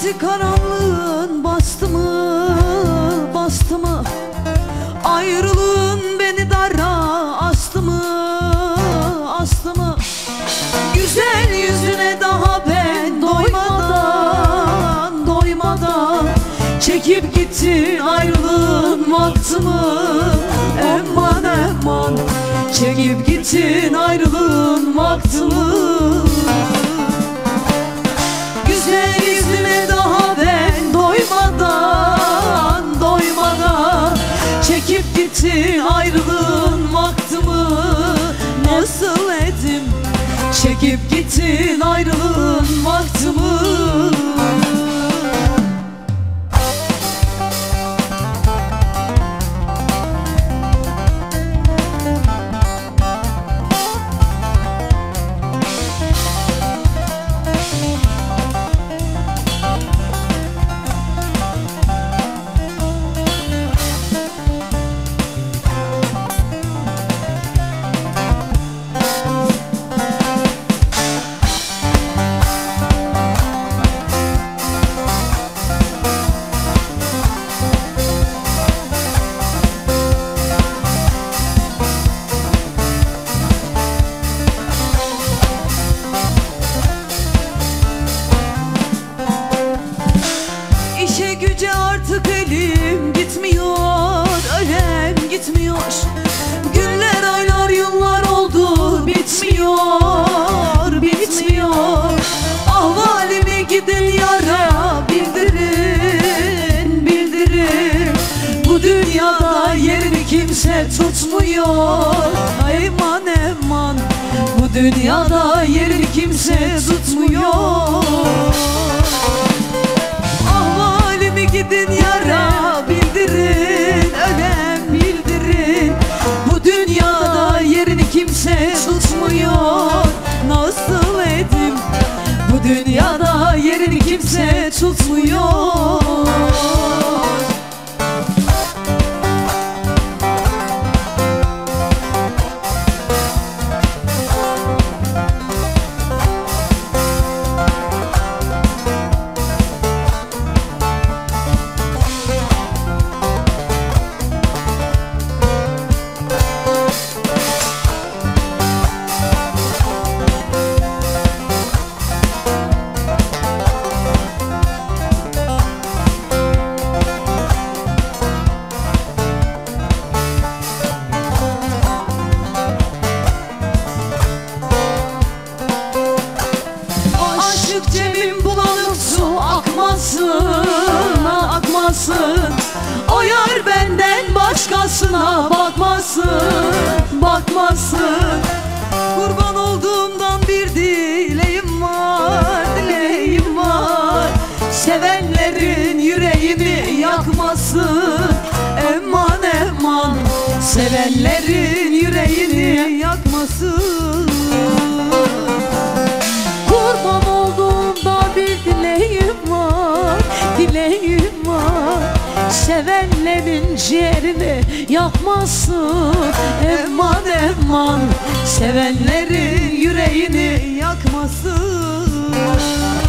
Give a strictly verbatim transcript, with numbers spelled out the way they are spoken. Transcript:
Bizi karanlığın bastı mı, bastı mı? Ayrılığın beni dara astı mı, astı mı? Güzel yüzüne daha ben doymadan, doymadan çekip gitti ayrılığın vakti mı? Eman eman çekip gittin ayrılığın vakti mı? Güzel yüzüne daha ben doymadan, doymadan çekip gittin ayrılığın vakti mı? Nasıl edim çekip gittin ayrılığın vakti mı? İşe güce artık elim gitmiyor, önem gitmiyor. Günler, aylar, yıllar oldu bitmiyor, bitmiyor. Ahvalimi gidin yara bildirin, bildirin. Bu dünyada yerini kimse tutmuyor. Eman eman bu dünyada yerini kimse tutmuyor. Gidin yara bildirin, önem bildirin. Bu dünyada yerini kimse tutmuyor. Nasıl edim bu dünyada yerini kimse tutmuyor. Cebim bulanık su akmasın, akmasın. O yar benden başkasına bakmasın, bakmasın. Kurban olduğumdan bir dileğim var, dileğim var. Sevenlerin yüreğimi yakmasın. Eman eman sevenlerin yüreğini yakmasın. Kurban olduğumda bir dileğim var, dileğim var. Sevenlerin ciğerini yakmasın. Eman eman sevenlerin yüreğini yakmasın.